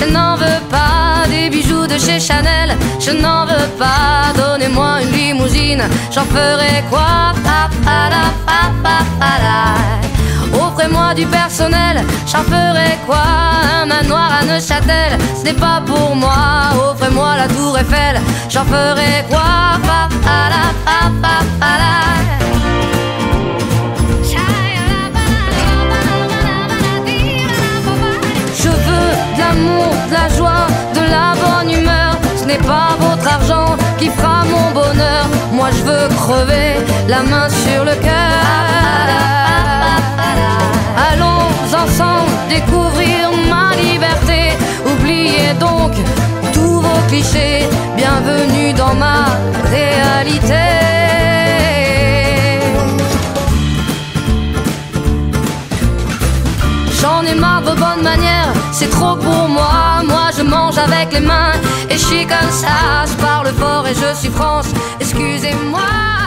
je n'en veux pas des bijoux de chez Chanel, je n'en veux pas. Donnez-moi une limousine, j'en ferai quoi? Offrez-moi du personnel, j'en ferai quoi? Un manoir à Neuchâtel, ce n'est pas pour moi. Offrez-moi la tour Eiffel, j'en ferai quoi? Je veux de l'amour, de la joie, de la bonne humeur. Ce n'est pas votre argent qui fera mon bonheur. Moi je veux crever, la main sur le cœur. Allons ensemble découvrir ma liberté. Oubliez donc tous vos clichés. Bienvenue dans ma réalité. J'en ai marre de vos bonnes manières, c'est trop pour moi. Moi je mange avec les mains et je suis comme ça. Je parle fort et je suis France, excusez-moi.